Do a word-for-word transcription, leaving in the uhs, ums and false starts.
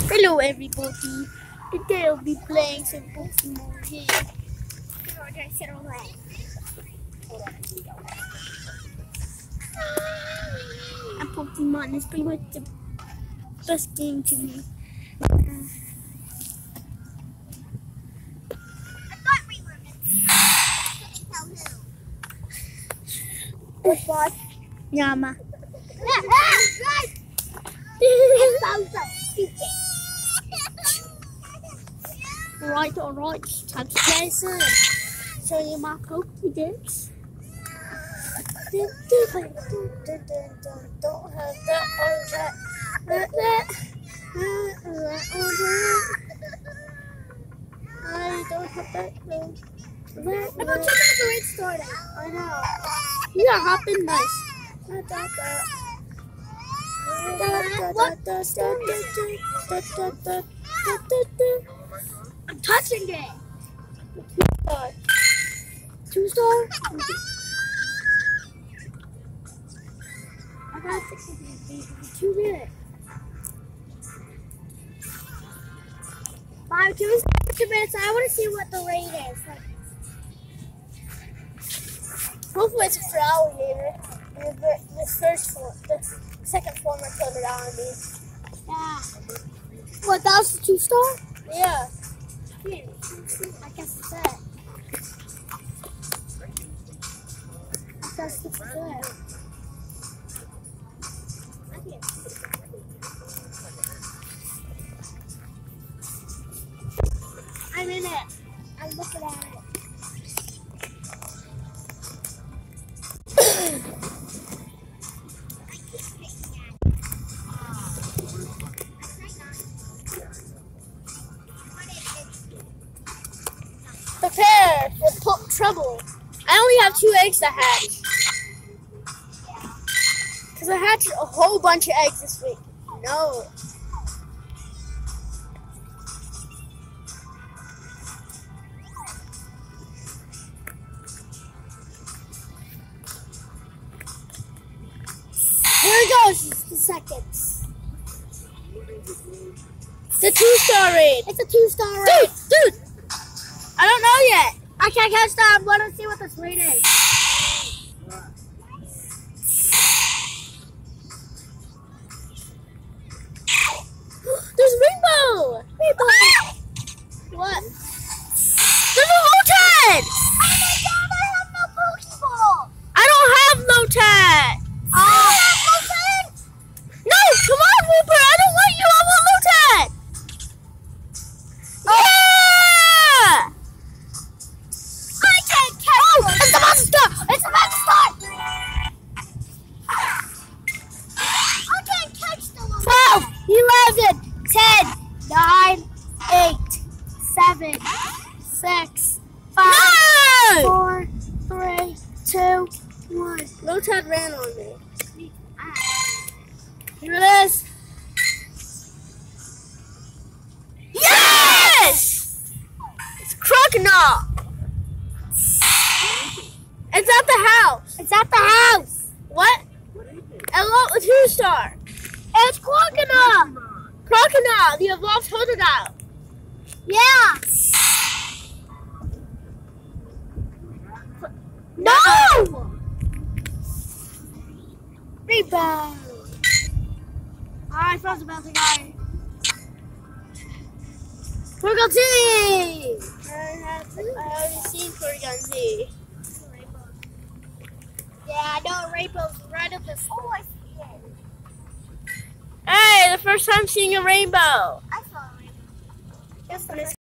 Hello everybody, today I'll be playing some Pokemon here. And Pokemon is pretty much the best game to me. Uh, I thought we were missing. What was? Yama. Alright, alright, time to play some. Show you my Pokédex. Don't have that or that. That, that. That or that. I don't have that. No. That, I'm about two minutes away to start it. I know. You are hopping nice. Da, da, da. I'm touching it. Two star. I got two minutes. Five, two, two minutes. I want to see what the rate is. Like, hopefully it's a flower later. The, the first form, the second form I put it on me. yeah. What, that was the two star? Yeah. I guess it's it. That's the good. I'm in it. I'm looking at it. Prepare for po- trouble. I only have two eggs to hatch. Because I hatched a whole bunch of eggs this week. No. Here it goes. It's the seconds. The two star raid. It's a two star Dude, rate. dude. I don't know yet. I can't catch that. I'm going to see what this rate is. There's Rainbow. Rainbow. What? There's a Lotad. Oh my god, I have no Pokeball. I don't have Lotad. Oh. I have Lotad. No, come on, Rupert. I don't want you. I want Lotad. Yeah. I can't catch Oh, Lotad. it's about to start. It's about to start. I can't catch the Lotad. twelve, eleven, ten, nine, eight, seven, six, five, No! four, three, two, one. Lotad ran on me. Here it is. Yes! It's Croconaw. It's at the house. It's at the house. What? Hello, a two star. It's Croconaw. Croconaw, the evolved Totodile. Yeah. No! Rebound. Alright, first about the guy. Porygon Z! I have I haven't seen Porygon Z. Yeah, I know Rainbow's right up this. Oh, I see it. Hey, the first time seeing a rainbow. I saw a rainbow. Just the first